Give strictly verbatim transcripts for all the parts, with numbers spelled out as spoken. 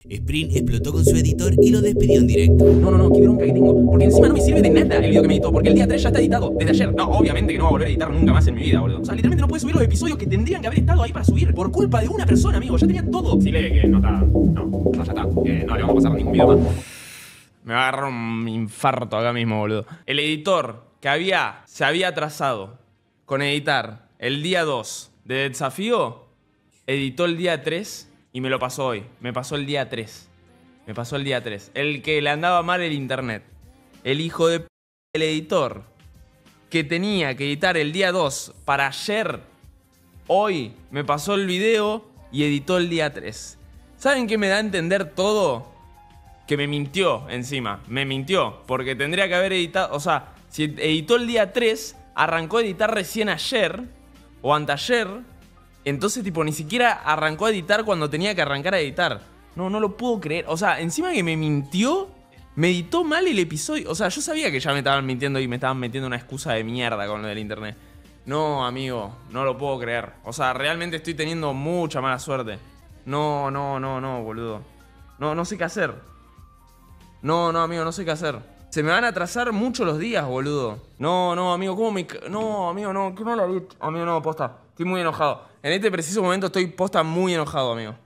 Sprint explotó con su editor y lo despidió en directo. No, no, no, qué bronca que tengo. Porque encima no me sirve de nada el video que me editó. Porque el día tres ya está editado, desde ayer. No, obviamente que no voy a volver a editar nunca más en mi vida, boludo. O sea, literalmente no puedo subir los episodios que tendrían que haber estado ahí para subir. Por culpa de una persona, amigo. Ya tenía todo. Dile que no está. No, no, ya está. Que no le vamos a pasar ningún video más. Me va a agarrar un infarto acá mismo, boludo. El editor que había, se había atrasado con editar el día dos de desafío, editó el día tres y me lo pasó hoy. Me pasó el día tres. Me pasó el día tres. El que le andaba mal el internet. El hijo de p... el editor que tenía que editar el día dos para ayer, hoy me pasó el video y editó el día tres. ¿Saben qué me da a entender todo? Que me mintió encima. Me mintió. Porque tendría que haber editado... O sea, si editó el día tres, arrancó a editar recién ayer o anteayer. Entonces, tipo, ni siquiera arrancó a editar cuando tenía que arrancar a editar. No, no lo puedo creer. O sea, encima que me mintió, me editó mal el episodio. O sea, yo sabía que ya me estaban mintiendo y me estaban metiendo una excusa de mierda con lo del internet. No, amigo, no lo puedo creer. O sea, realmente estoy teniendo mucha mala suerte. No, no, no, no, boludo. No, no sé qué hacer. No, no, amigo, no sé qué hacer. Se me van a atrasar mucho los días, boludo. No, no, amigo, ¿cómo me...? No, amigo, no, que no la vi. Amigo, no, posta. Estoy muy enojado. En este preciso momento estoy posta muy enojado, amigo.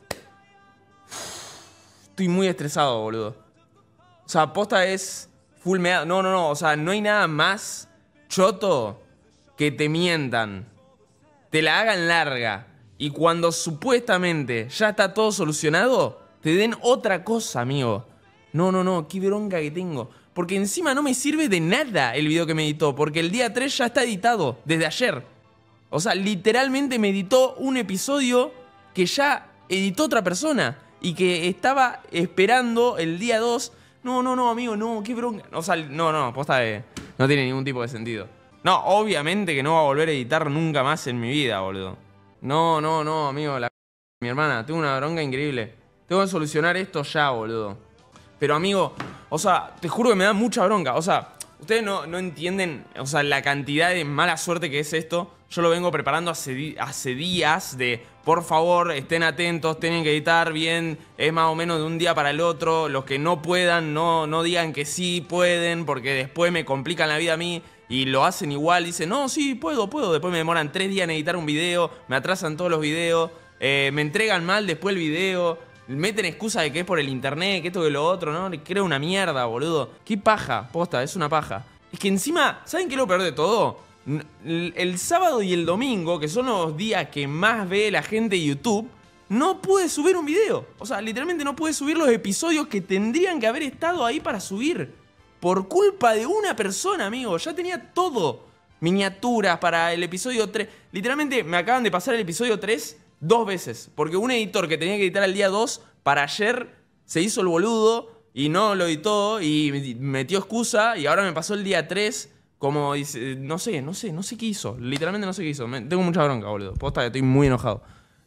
Estoy muy estresado, boludo. O sea, posta es full meado. No, no, no. O sea, no hay nada más choto que te mientan. Te la hagan larga. Y cuando supuestamente ya está todo solucionado, te den otra cosa, amigo. No, no, no. Qué bronca que tengo. Porque encima no me sirve de nada el video que me editó. Porque el día tres ya está editado. Desde ayer. O sea, literalmente me editó un episodio que ya editó otra persona. Y que estaba esperando el día dos. No, no, no, amigo, no, qué bronca. O sea, no, no, posta de... No tiene ningún tipo de sentido. No, obviamente que no va a volver a editar nunca más en mi vida, boludo. No, no, no, amigo, la... Mi hermana, tengo una bronca increíble. Tengo que solucionar esto ya, boludo. Pero, amigo, o sea, te juro que me da mucha bronca. O sea, ustedes no, no entienden, o sea, la cantidad de mala suerte que es esto. Yo lo vengo preparando hace, hace días de, por favor, estén atentos, tienen que editar bien, es más o menos de un día para el otro. Los que no puedan, no, no digan que sí pueden, porque después me complican la vida a mí y lo hacen igual. Dicen, no, sí, puedo, puedo. Después me demoran tres días en editar un video, me atrasan todos los videos, eh, me entregan mal después el video, meten excusa de que es por el internet, que esto que lo otro, ¿no? Le creo una mierda, boludo. Qué paja, posta, es una paja. Es que encima, ¿saben qué es lo peor de todo? El sábado y el domingo, que son los días que más ve la gente de YouTube, no pude subir un video. O sea, literalmente no pude subir los episodios que tendrían que haber estado ahí para subir. Por culpa de una persona, amigo. Ya tenía todo. Miniaturas para el episodio tres. Literalmente me acaban de pasar el episodio tres dos veces. Porque un editor que tenía que editar el día dos, para ayer se hizo el boludo y no lo editó y metió excusa. Y ahora me pasó el día tres... Como dice, no sé, no sé, no sé qué hizo. Literalmente no sé qué hizo. Me, tengo mucha bronca, boludo. Posta que estoy muy enojado.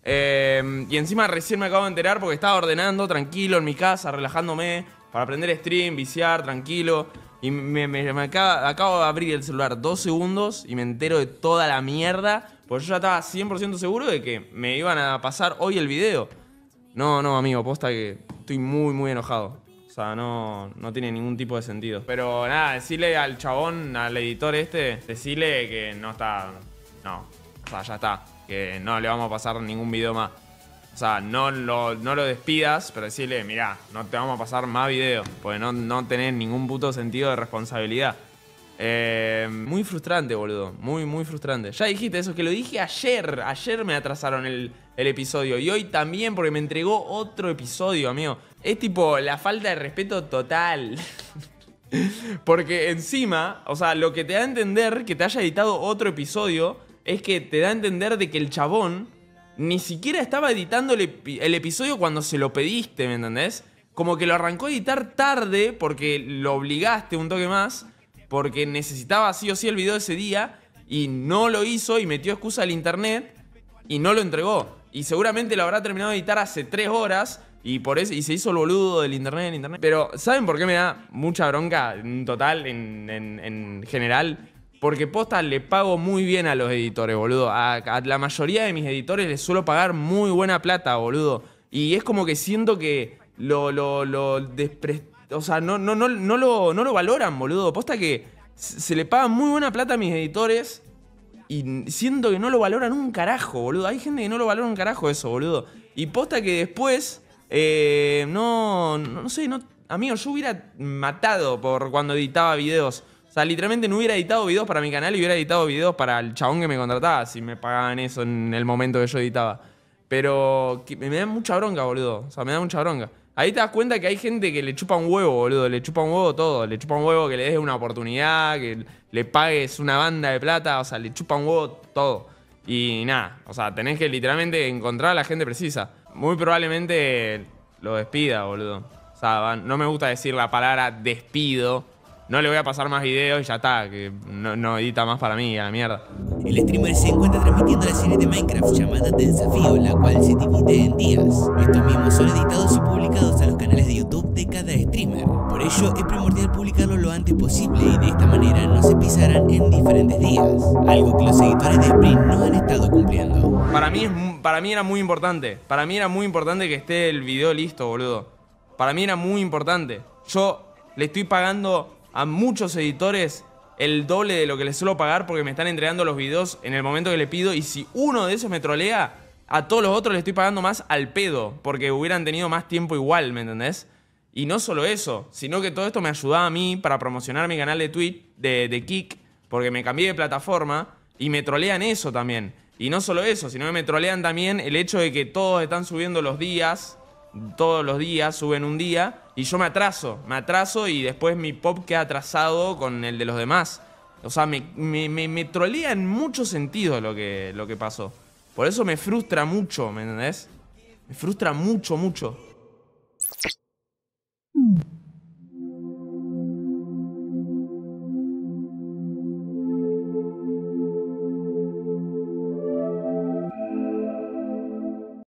Eh, y encima recién me acabo de enterar porque estaba ordenando tranquilo en mi casa, relajándome, para aprender stream, viciar, tranquilo. Y me, me, me acaba, acabo de abrir el celular dos segundos y me entero de toda la mierda. Porque yo ya estaba cien por ciento seguro de que me iban a pasar hoy el video. No, no, amigo, posta que estoy muy, muy enojado. O sea, no, no tiene ningún tipo de sentido. Pero nada, decirle al chabón, al editor este, decirle que no está... No, o sea, ya está. Que no le vamos a pasar ningún video más. O sea, no lo, no lo despidas, pero decirle, mirá, no te vamos a pasar más videos. Porque no, no tenés ningún puto sentido de responsabilidad. Eh, muy frustrante, boludo. Muy, muy frustrante. Ya dijiste eso, que lo dije ayer. Ayer me atrasaron el, el episodio. Y hoy también, porque me entregó otro episodio, amigo. Es tipo la falta de respeto total. Porque encima, o sea, lo que te da a entender que te haya editado otro episodio es que te da a entender de que el chabón ni siquiera estaba editando el, epi el episodio cuando se lo pediste, ¿me entendés? Como que lo arrancó a editar tarde porque lo obligaste un toque más, porque necesitaba sí o sí el video ese día y no lo hizo y metió excusa al internet y no lo entregó. Y seguramente lo habrá terminado de editar hace tres horas y por eso y se hizo el boludo del internet en internet. Pero ¿saben por qué me da mucha bronca en total, en, en, en general? Porque posta le pago muy bien a los editores, boludo. A, a la mayoría de mis editores les suelo pagar muy buena plata, boludo. Y es como que siento que lo, lo, lo despre... O sea, no, no, no, no, lo, no lo valoran, boludo. Posta que se le paga muy buena plata a mis editores y siento que no lo valoran un carajo, boludo. Hay gente que no lo valora un carajo eso, boludo. Y posta que después, eh, no, no, no sé, no, amigo, yo hubiera matado por cuando editaba videos. O sea, literalmente no hubiera editado videos para mi canal y hubiera editado videos para el chabón que me contrataba si me pagaban eso en el momento que yo editaba. Pero que me da mucha bronca, boludo. O sea, me da mucha bronca. Ahí te das cuenta que hay gente que le chupa un huevo, boludo. Le chupa un huevo todo. Le chupa un huevo que le des una oportunidad, que le pagues una banda de plata. O sea, le chupa un huevo todo. Y nada, o sea, tenés que literalmente encontrar a la gente precisa. Muy probablemente lo despida, boludo. O sea, no me gusta decir la palabra despido. No le voy a pasar más videos y ya está, que no, no edita más para mí, a la mierda. El streamer se encuentra transmitiendo la serie de Minecraft llamada The Desafío, la cual se divide en días. Estos mismos son editados y publicados a los canales de YouTube de cada streamer. Por ello es primordial publicarlo lo antes posible y de esta manera no se pisarán en diferentes días. Algo que los seguidores de Sprint no han estado cumpliendo. Para mí, es, para mí era muy importante. Para mí era muy importante que esté el video listo, boludo. Para mí era muy importante. Yo le estoy pagando a muchos editores el doble de lo que les suelo pagar porque me están entregando los videos en el momento que le pido. Y si uno de esos me trolea, a todos los otros le estoy pagando más al pedo porque hubieran tenido más tiempo igual, ¿me entendés? Y no solo eso, sino que todo esto me ayudaba a mí para promocionar mi canal de Twitch, de, de Kick, porque me cambié de plataforma y me trolean eso también. Y no solo eso, sino que me trolean también el hecho de que todos están subiendo los días. Todos los días suben un día y yo me atraso, me atraso y después mi pop queda atrasado con el de los demás. O sea, me, me, me, me trolea en muchos sentidos lo que, lo que pasó. Por eso me frustra mucho, ¿me entendés? Me frustra mucho, mucho.